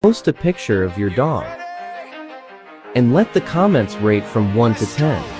Post a picture of your dog and let the comments rate from 1 to 10.